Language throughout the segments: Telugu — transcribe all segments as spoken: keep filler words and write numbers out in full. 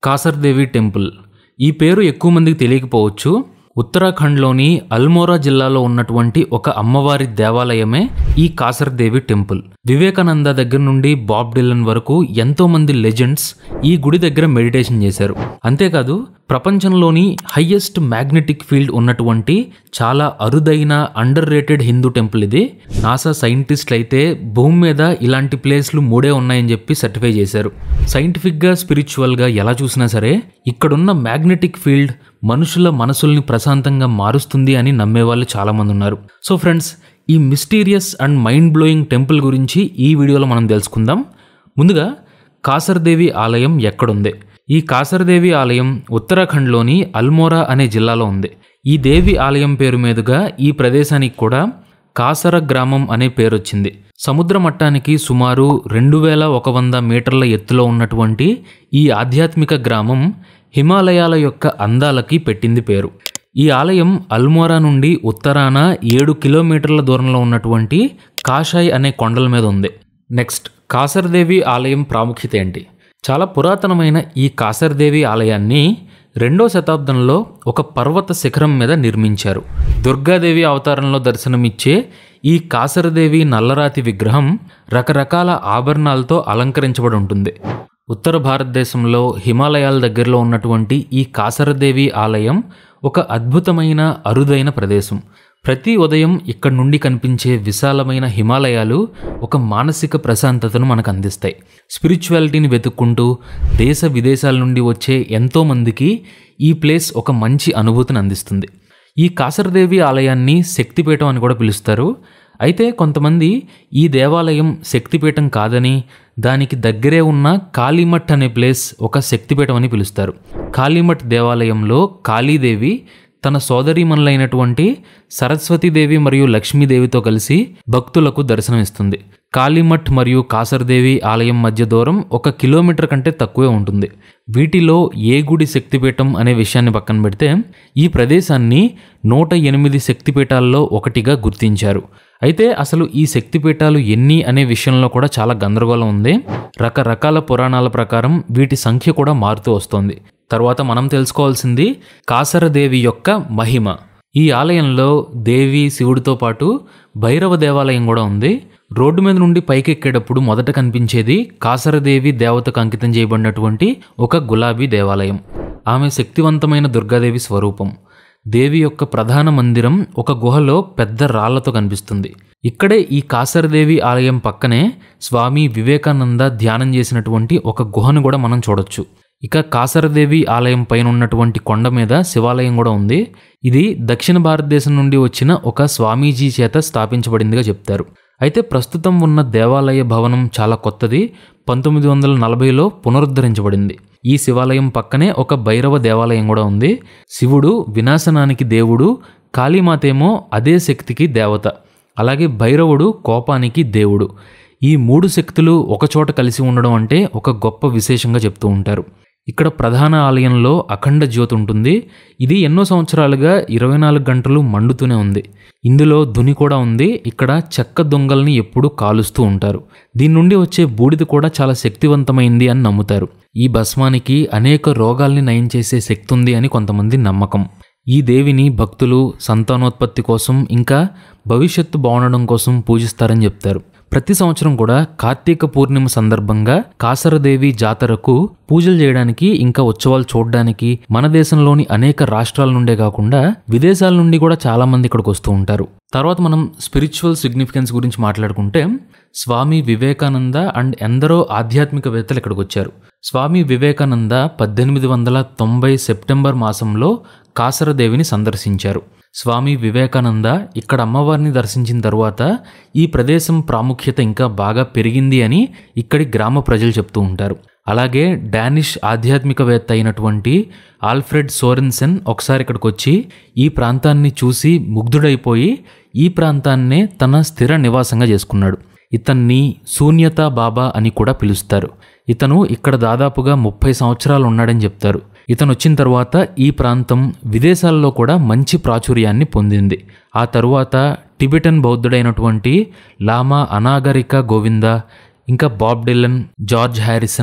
కాసర్దేవి టెంపుల్. ఈ పేరు ఎక్కువ మందికి తెలియకపోవచ్చు. ఉత్తరాఖండ్లోని అల్మోరా జిల్లాలో ఉన్నటువంటి ఒక అమ్మవారి దేవాలయమే ఈ కాసర్దేవి టెంపుల్. వివేకానంద దగ్గర నుండి బాబ్ డిలన్ వరకు ఎంతో మంది లెజెండ్స్ ఈ గుడి దగ్గర మెడిటేషన్ చేశారు. అంతేకాదు ప్రపంచంలోని హైయెస్ట్ మ్యాగ్నెటిక్ ఫీల్డ్ ఉన్నటువంటి చాలా అరుదైన అండర్ రేటెడ్ హిందూ టెంపుల్ ఇది. నాసా సైంటిస్టులు అయితే భూమి మీద ఇలాంటి ప్లేస్లు మూడే ఉన్నాయని చెప్పి సర్టిఫై చేశారు. సైంటిఫిక్గా స్పిరిచువల్గా ఎలా చూసినా సరే ఇక్కడున్న మ్యాగ్నెటిక్ ఫీల్డ్ మనుషుల మనసుల్ని ప్రశాంతంగా మారుస్తుంది అని నమ్మేవాళ్ళు చాలామంది ఉన్నారు. సో ఫ్రెండ్స్, ఈ mysterious and mind blowing temple గురించి ఈ వీడియోలో మనం తెలుసుకుందాం. ముందుగా కాసర్దేవి ఆలయం ఎక్కడుంది? ఈ కాసర్దేవి ఆలయం ఉత్తరాఖండ్లోని అల్మోరా అనే జిల్లాలో ఉంది. ఈ దేవి ఆలయం పేరు మీదుగా ఈ ప్రదేశానికి కూడా కాసర గ్రామం అనే పేరు వచ్చింది. సముద్ర మట్టానికి సుమారు రెండు వేల ఒక వంద మీటర్ల ఎత్తులో ఉన్నటువంటి ఈ ఆధ్యాత్మిక గ్రామం హిమాలయాల యొక్క అందాలకి పెట్టింది పేరు. ఈ ఆలయం అల్మోరా నుండి ఉత్తరాన ఏడు కిలోమీటర్ల దూరంలో ఉన్నటువంటి కాషాయ్ అనే కొండల మీద ఉంది. నెక్స్ట్, కాసర్దేవి ఆలయం ప్రాముఖ్యత ఏంటి? చాలా పురాతనమైన ఈ కాసర్దేవి ఆలయాన్ని రెండో శతాబ్దంలో ఒక పర్వత శిఖరం మీద నిర్మించారు. దుర్గాదేవి అవతారంలో దర్శనమిచ్చే ఈ కాసరదేవి నల్లరాతి విగ్రహం రకరకాల ఆభరణాలతో అలంకరించబడి ఉంటుంది. ఉత్తర భారతదేశంలో హిమాలయాల దగ్గరలో ఉన్నటువంటి ఈ కాసరదేవి ఆలయం ఒక అద్భుతమైన అరుదైన ప్రదేశం. ప్రతి ఉదయం ఇక్కడ నుండి కనిపించే విశాలమైన హిమాలయాలు ఒక మానసిక ప్రశాంతతను మనకు అందిస్తాయి. స్పిరిచువాలిటీని వెతుక్కుంటూ దేశ విదేశాల నుండి వచ్చే ఎంతోమందికి ఈ ప్లేస్ ఒక మంచి అనుభూతిని అందిస్తుంది. ఈ కాసరదేవి ఆలయాన్ని శక్తిపీఠం అని కూడా పిలుస్తారు. అయితే కొంతమంది ఈ దేవాలయం శక్తిపీఠం కాదని దానికి దగ్గరే ఉన్న కాళీమఠ్ అనే ప్లేస్ ఒక శక్తిపీఠం అని పిలుస్తారు. కాళీమఠ్ దేవాలయంలో కాళీదేవి తన సోదరీమణులైనటువంటి సరస్వతీదేవి మరియు లక్ష్మీదేవితో కలిసి భక్తులకు దర్శనమిస్తుంది. కాళీమఠ్ మరియు కాసర్దేవి ఆలయం మధ్య దూరం ఒక కిలోమీటర్ కంటే తక్కువే ఉంటుంది. వీటిలో ఏ గుడి శక్తిపీఠం అనే విషయాన్ని పక్కన పెడితే ఈ ప్రదేశాన్ని నూట ఎనిమిది శక్తిపీఠాల్లో ఒకటిగా గుర్తించారు. అయితే అసలు ఈ శక్తిపీఠాలు ఎన్ని అనే విషయంలో కూడా చాలా గందరగోళం ఉంది. రకరకాల పురాణాల ప్రకారం వీటి సంఖ్య కూడా మారుతూ వస్తోంది. తర్వాత మనం తెలుసుకోవాల్సింది కాసరదేవి యొక్క మహిమ. ఈ ఆలయంలో దేవి శివుడితో పాటు భైరవ దేవాలయం కూడా ఉంది. రోడ్డు మీద నుండి పైకెక్కేటప్పుడు మొదట కనిపించేది కాసరదేవి దేవతకు అంకితం చేయబడినటువంటి ఒక గులాబీ దేవాలయం. ఆమె శక్తివంతమైన దుర్గాదేవి స్వరూపం. దేవి యొక్క ప్రధాన మందిరం ఒక గుహలో పెద్ద రాళ్లతో కనిపిస్తుంది. ఇక్కడే ఈ కాసరదేవి ఆలయం పక్కనే స్వామి వివేకానంద ధ్యానం చేసినటువంటి ఒక గుహను కూడా మనం చూడొచ్చు. ఇక కాసరదేవి ఆలయం పైన ఉన్నటువంటి కొండ మీద శివాలయం కూడా ఉంది. ఇది దక్షిణ భారతదేశం నుండి వచ్చిన ఒక స్వామీజీ చేత స్థాపించబడిందిగా చెప్తారు. అయితే ప్రస్తుతం ఉన్న దేవాలయ భవనం చాలా కొత్తది. పంతొమ్మిది వందల నలభైలో పునరుద్ధరించబడింది. ఈ శివాలయం పక్కనే ఒక భైరవ దేవాలయం కూడా ఉంది. శివుడు వినాశనానికి దేవుడు, కాళీమాతేమో అదే శక్తికి దేవత, అలాగే భైరవుడు కోపానికి దేవుడు. ఈ మూడు శక్తులు ఒకచోట కలిసి ఉండడం అంటే ఒక గొప్ప విశేషంగా చెప్తూ ఉంటారు. ఇక్కడ ప్రధాన ఆలయంలో అఖండ జ్యోతి ఉంటుంది. ఇది ఎన్నో సంవత్సరాలుగా ఇరవై నాలుగు గంటలు మండుతూనే ఉంది. ఇందులో ధుని కూడా ఉంది. ఇక్కడ చెక్క దొంగల్ని ఎప్పుడూ కాలుస్తూ ఉంటారు. దీని నుండి వచ్చే బూడిద కూడా చాలా శక్తివంతమైంది అని నమ్ముతారు. ఈ భస్మానికి అనేక రోగాల్ని నయం చేసే శక్తి ఉంది అని కొంతమంది నమ్మకం. ఈ దేవిని భక్తులు సంతానోత్పత్తి కోసం ఇంకా భవిష్యత్తు బాగుండడం కోసం పూజిస్తారని చెప్తారు. ప్రతి సంవత్సరం కూడా కార్తీక పూర్ణిమ సందర్భంగా కాసరదేవి జాతరకు పూజలు చేయడానికి ఇంకా ఉత్సవాలు చూడడానికి మన దేశంలోని అనేక రాష్ట్రాల నుండే కాకుండా విదేశాల నుండి కూడా చాలా మంది ఇక్కడికి వస్తూ ఉంటారు. తర్వాత మనం స్పిరిచువల్ సిగ్నిఫికెన్స్ గురించి మాట్లాడుకుంటే స్వామి వివేకానంద అండ్ ఎందరో ఆధ్యాత్మికవేత్తలు ఇక్కడికి వచ్చారు. స్వామి వివేకానంద పద్దెనిమిది వందల తొంభై సెప్టెంబర్ మాసంలో కాసరదేవిని సందర్శించారు. స్వామి వివేకానంద ఇక్కడ అమ్మవారిని దర్శించిన తరువాత ఈ ప్రదేశం ప్రాముఖ్యత ఇంకా బాగా పెరిగింది అని ఇక్కడి గ్రామ ప్రజలు చెప్తూ ఉంటారు. అలాగే డానిష్ ఆధ్యాత్మికవేత్త అయినటువంటి ఆల్ఫ్రెడ్ సోరెన్సెన్ ఒకసారి ఇక్కడికి వచ్చి ఈ ప్రాంతాన్ని చూసి ముగ్ధుడైపోయి ఈ ప్రాంతాన్నే తన స్థిర నివాసంగా చేసుకున్నాడు. ఇతన్ని శూన్యతా బాబా అని కూడా పిలుస్తారు. ఇతను ఇక్కడ దాదాపుగా ముప్పై సంవత్సరాలు ఉన్నాడని చెప్తారు. ఇతను వచ్చిన తర్వాత ఈ ప్రాంతం విదేశాల్లో కూడా మంచి ప్రాచుర్యాన్ని పొందింది. ఆ తరువాత టిబెటన్ బౌద్ధుడైనటువంటి లామా అనాగరిక గోవింద, ఇంకా Bob Dylan, George Harrison,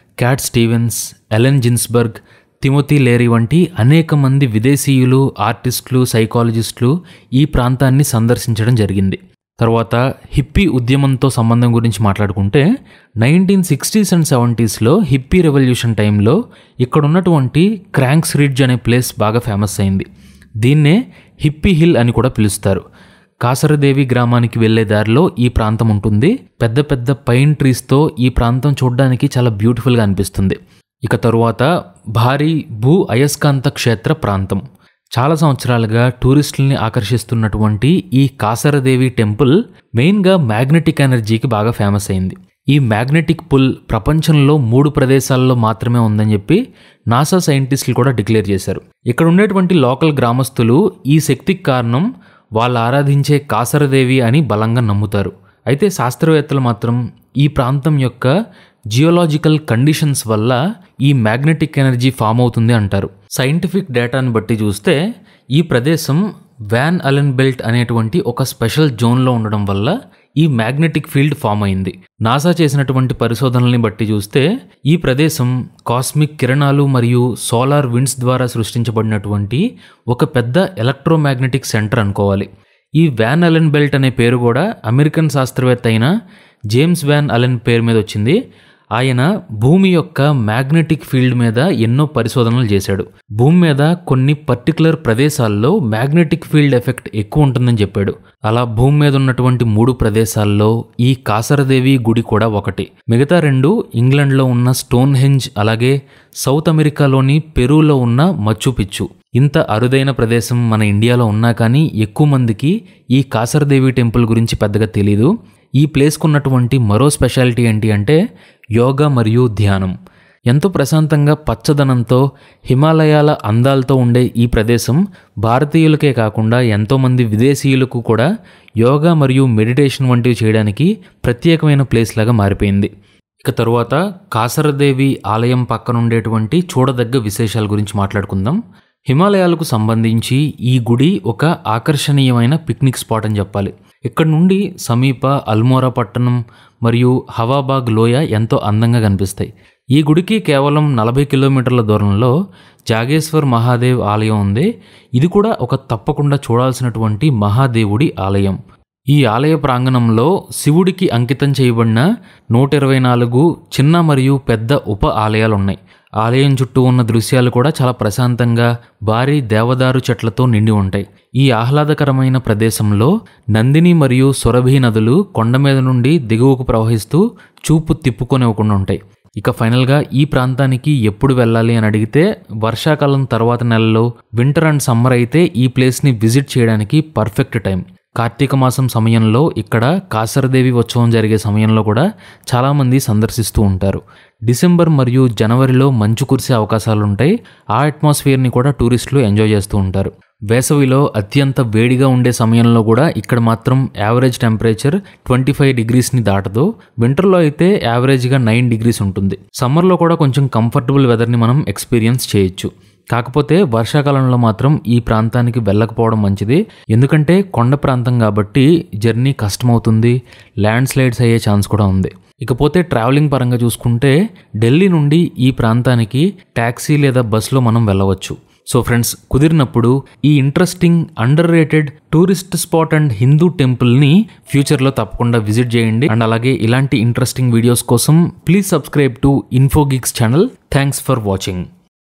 Cat Stevens, Allen Ginsberg, Timothy Leary వంటి అనేక మంది విదేశీయులు, ఆర్టిస్టులు, సైకాలజిస్టులు ఈ ప్రాంతాన్ని సందర్శించడం జరిగింది. తర్వాత హిప్పీ ఉద్యమంతో సంబంధం గురించి మాట్లాడుకుంటే నైన్టీన్ సిక్స్టీస్ అండ్ సెవెంటీస్లో హిప్పీ రెవల్యూషన్ టైంలో ఇక్కడ ఉన్నటువంటి క్రాంక్స్ రిడ్జ్ అనే ప్లేస్ బాగా ఫేమస్ అయింది. దీన్నే హిప్పీ హిల్ అని కూడా పిలుస్తారు. కాసరదేవి గ్రామానికి వెళ్లే దారిలో ఈ ప్రాంతం ఉంటుంది. పెద్ద పెద్ద పైన్ ట్రీస్తో ఈ ప్రాంతం చూడడానికి చాలా బ్యూటిఫుల్గా అనిపిస్తుంది. ఇక తరువాత భారీ భూ అయస్కాంత క్షేత్ర ప్రాంతం. చాలా సంవత్సరాలుగా టూరిస్టుల్ని ఆకర్షిస్తున్నటువంటి ఈ కాసరదేవి టెంపుల్ మెయిన్గా మ్యాగ్నెటిక్ ఎనర్జీకి బాగా ఫేమస్ అయింది. ఈ మ్యాగ్నెటిక్ పుల్ ప్రపంచంలో మూడు ప్రదేశాల్లో మాత్రమే ఉందని చెప్పి నాసా సైంటిస్టులు కూడా డిక్లేర్ చేశారు. ఇక్కడ ఉండేటువంటి లోకల్ గ్రామస్తులు ఈ శక్తికి కారణం వాళ్ళు ఆరాధించే కాసరదేవి అని బలంగా నమ్ముతారు. అయితే శాస్త్రవేత్తలు మాత్రం ఈ ప్రాంతం యొక్క జియోలాజికల్ కండిషన్స్ వల్ల ఈ మ్యాగ్నెటిక్ ఎనర్జీ ఫామ్ అవుతుంది అంటారు. సైంటిఫిక్ డేటాను బట్టి చూస్తే ఈ ప్రదేశం వ్యాన్ అలెన్ బెల్ట్ అనేటువంటి ఒక స్పెషల్ జోన్లో ఉండడం వల్ల ఈ మ్యాగ్నెటిక్ ఫీల్డ్ ఫామ్ అయింది. నాసా చేసినటువంటి పరిశోధనల్ని బట్టి చూస్తే ఈ ప్రదేశం కాస్మిక్ కిరణాలు మరియు సోలార్ విండ్స్ ద్వారా సృష్టించబడినటువంటి ఒక పెద్ద ఎలక్ట్రోమాగ్నెటిక్ సెంటర్ అనుకోవాలి. ఈ వ్యాన్ అలెన్ బెల్ట్ అనే పేరు కూడా అమెరికన్ శాస్త్రవేత్త అయిన జేమ్స్ వ్యాన్ అలెన్ పేరు మీద వచ్చింది. ఆయన భూమి యొక్క మ్యాగ్నెటిక్ ఫీల్డ్ మీద ఎన్నో పరిశోధనలు చేశాడు. భూమి మీద కొన్ని పర్టికులర్ ప్రదేశాల్లో మ్యాగ్నెటిక్ ఫీల్డ్ ఎఫెక్ట్ ఎక్కువ ఉంటుందని చెప్పాడు. అలా భూమి మీద ఉన్నటువంటి మూడు ప్రదేశాల్లో ఈ కాసరదేవి గుడి కూడా ఒకటి. మిగతా రెండు ఇంగ్లాండ్లో ఉన్న స్టోన్ హెంజ్, అలాగే సౌత్ అమెరికాలోని పెరూలో ఉన్న మచ్చుపిచ్చు. ఇంత అరుదైన ప్రదేశం మన ఇండియాలో ఉన్నా కానీ ఎక్కువ మందికి ఈ కాసరదేవి టెంపుల్ గురించి పెద్దగా తెలీదు. ఈ ప్లేస్కు ఉన్నటువంటి మరో స్పెషాలిటీ ఏంటి అంటే యోగా మరియు ధ్యానం. ఎంతో ప్రశాంతంగా పచ్చదనంతో హిమాలయాల అందాలతో ఉండే ఈ ప్రదేశం భారతీయులకే కాకుండా ఎంతోమంది విదేశీయులకు కూడా యోగా మరియు మెడిటేషన్ వంటివి చేయడానికి ప్రత్యేకమైన ప్లేస్ లాగా మారిపోయింది. ఇక తరువాత కాసరదేవి ఆలయం పక్కన ఉండేటువంటి చూడదగ్గ విశేషాల గురించి మాట్లాడుకుందాం. హిమాలయాలకు సంబంధించి ఈ గుడి ఒక ఆకర్షణీయమైన పిక్నిక్ స్పాట్ అని చెప్పాలి. ఇక్కడ నుండి సమీప అల్మోరా పట్టణం మరియు హవాబాగ్ లోయ ఎంతో అందంగా కనిపిస్తాయి. ఈ గుడికి కేవలం నలభై కిలోమీటర్ల దూరంలో జాగేశ్వర్ మహాదేవ్ ఆలయం ఉంది. ఇది కూడా ఒక తప్పకుండా చూడాల్సినటువంటి మహాదేవుడి ఆలయం. ఈ ఆలయ ప్రాంగణంలో శివుడికి అంకితం చేయబడిన నూట ఇరవై నాలుగు చిన్న మరియు పెద్ద ఉప ఆలయాలు ఉన్నాయి. ఆలయం చుట్టూ ఉన్న దృశ్యాలు కూడా చాలా ప్రశాంతంగా భారీ దేవదారు చెట్లతో నిండి ఉంటాయి. ఈ ఆహ్లాదకరమైన ప్రదేశంలో నందిని మరియు సురభి నదులు కొండ మీద నుండి దిగువకు ప్రవహిస్తూ చూపు తిప్పుకొనివ్వకుండా ఉంటాయి. ఇక ఫైనల్గా ఈ ప్రాంతానికి ఎప్పుడు వెళ్ళాలి అని అడిగితే వర్షాకాలం తర్వాత నెలలో వింటర్ అండ్ సమ్మర్ అయితే ఈ ప్లేస్ని విజిట్ చేయడానికి పర్ఫెక్ట్ టైం. కార్తీక మాసం సమయంలో ఇక్కడ కాసరదేవి ఉత్సవం జరిగే సమయంలో కూడా చాలామంది సందర్శిస్తూ ఉంటారు. డిసెంబర్ మరియు జనవరిలో మంచు కురిసే అవకాశాలు ఉంటాయి. ఆ అట్మాస్ఫియర్ని కూడా టూరిస్టులు ఎంజాయ్ చేస్తూ ఉంటారు. వేసవిలో అత్యంత వేడిగా ఉండే సమయంలో కూడా ఇక్కడ మాత్రం యావరేజ్ టెంపరేచర్ ట్వంటీ ఫైవ్ డిగ్రీస్ని దాటదు. వింటర్లో అయితే యావరేజ్గా నైన్ డిగ్రీస్ ఉంటుంది. సమ్మర్లో కూడా కొంచెం కంఫర్టబుల్ వెదర్ని మనం ఎక్స్పీరియన్స్ చేయొచ్చు. కాకపోతే వర్షాకాలంలో మాత్రం ఈ ప్రాంతానికి వెళ్ళకపోవడం మంచిది. ఎందుకంటే కొండ ప్రాంతం కాబట్టి జర్నీ కష్టమవుతుంది, ల్యాండ్ స్లైడ్స్ అయ్యే ఛాన్స్ కూడా ఉంది. ఇకపోతే ట్రావెలింగ్ పరంగా చూసుకుంటే ఢిల్లీ నుండి ఈ ప్రాంతానికి ట్యాక్సీ లేదా బస్సులో మనం వెళ్ళవచ్చు. సో ఫ్రెండ్స్, కుదిరినప్పుడు ఈ interesting underrated tourist spot and Hindu టెంపుల్ని ఫ్యూచర్లో తప్పకుండా విజిట్ చేయండి. అండ్ అలాగే ఇలాంటి ఇంట్రెస్టింగ్ వీడియోస్ కోసం please subscribe to Infogix channel. Thanks for watching.